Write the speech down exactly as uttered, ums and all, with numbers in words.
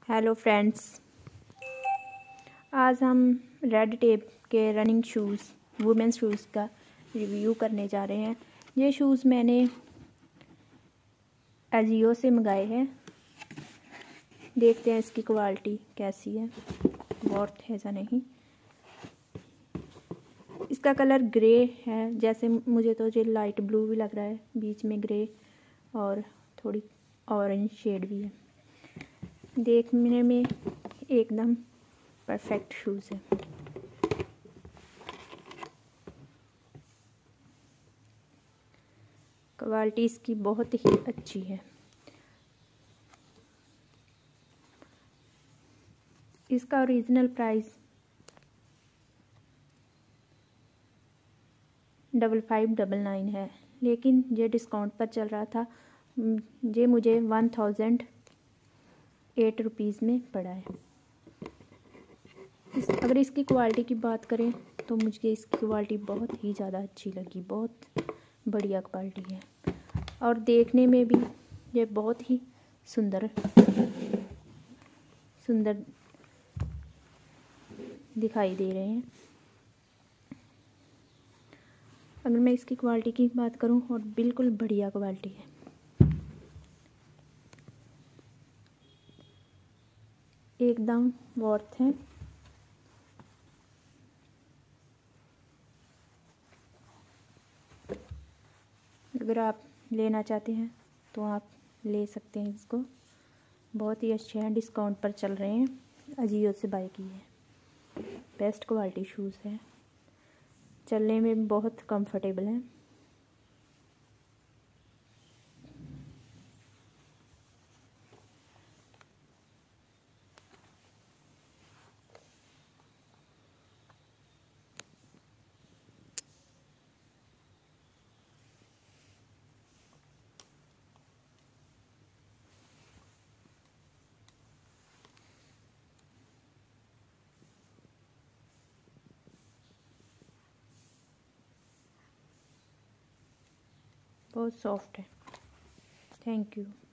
Hello friends, आज हम Red Tape के रनिंग शूज़ वुमेंस शूज़ का रिव्यू करने जा रहे हैं। ये शूज़ मैंने अजियो से मंगाए हैं। देखते हैं इसकी क्वालिटी कैसी है, वर्थ है या नहीं। इसका कलर ग्रे है, जैसे मुझे तो ये लाइट ब्लू भी लग रहा है, बीच में ग्रे और थोड़ी ऑरेंज शेड भी है। देखने में एकदम परफेक्ट शूज़ है। क्वालिटी इसकी बहुत ही अच्छी है। इसका original price double five double nine है, लेकिन ये डिस्काउंट पर चल रहा था। ये मुझे वन थाउजेंड एट रुपीज़ में पड़ा है। इस अगर इसकी क्वालिटी की बात करें तो मुझे इसकी क्वालिटी बहुत ही ज़्यादा अच्छी लगी। बहुत बढ़िया क्वालिटी है और देखने में भी ये बहुत ही सुंदर सुंदर दिखाई दे रहे हैं। अगर मैं इसकी क्वालिटी की बात करूं, और बिल्कुल बढ़िया क्वालिटी है। एकदम वर्थ है। अगर आप लेना चाहते हैं तो आप ले सकते हैं इसको। बहुत ही अच्छे हैं, डिस्काउंट पर चल रहे हैं। अजियो से बाय की है। बेस्ट क्वालिटी शूज़ है, चलने में बहुत कंफर्टेबल है। बहुत सॉफ्ट है। Thank you.